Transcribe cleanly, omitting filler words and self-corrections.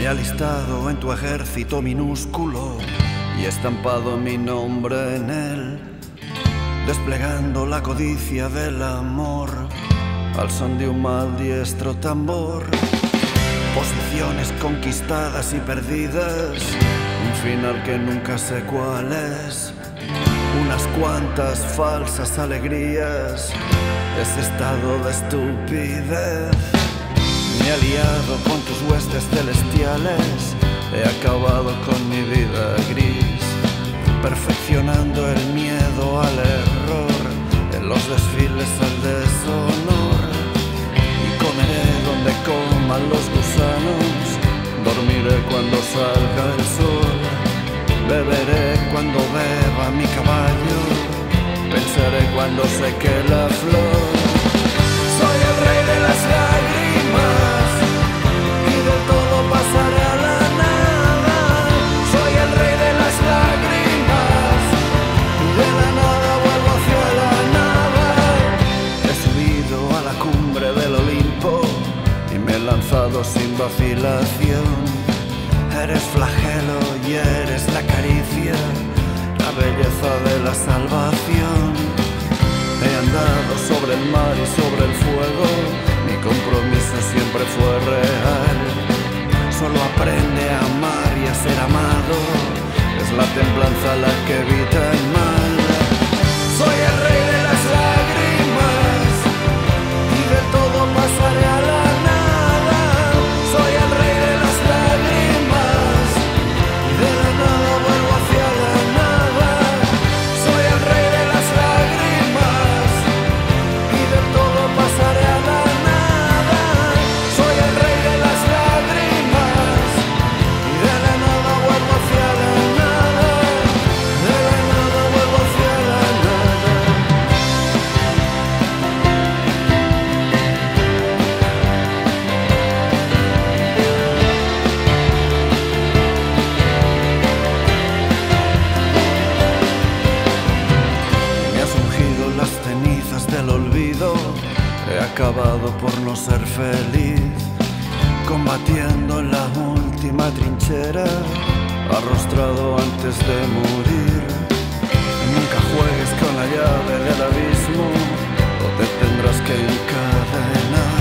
Me he alistado en tu ejército minúsculo y estampado mi nombre en él, desplegando la codicia del amor al son de un maldiestro tambor. Posiciones conquistadas y perdidas, un final que nunca sé cuál es, unas cuantas falsas alegrías, ese estado de estupidez. Me he aliado con tus huestes celestiales, he acabado con mi vida gris, perfeccionando el miedo al error, en los desfiles al deshonor. Y comeré donde coman los gusanos, dormiré cuando salga el sol, beberé cuando beba mi caballo, pensaré cuando seque la flor. Soy el rey de las lágrimas y de todo pasaré a la nada. Soy el rey de las lágrimas y de la nada vuelvo hacia la nada. He subido a la cumbre del Olimpo y me he lanzado sin vacilación. Eres flagelo y eres la caricia, la belleza de la salvación. He andado sobre el mar y sobre el fuego, mi compromiso siempre fue real. Solo aprende a amar y a ser amado, es la templanza la que evita el mal. Soy el rey de las lágrimas y de todo pasaré a la nada. Soy el rey de las lágrimas y de la nada vuelvo hacia la nada. Soy el rey de las lágrimas y de todo pasaré a la nada. Soy el rey de las lágrimas y de la nada vuelvo hacia la nada. De la nada vuelvo hacia la nada. Me has ungido las cenizas del olvido, he acabado por no ser feliz, combatiendo en la última trinchera, arrostrado antes de morir. Nunca juegues con la llave del abismo, o te tendrás que encadenar.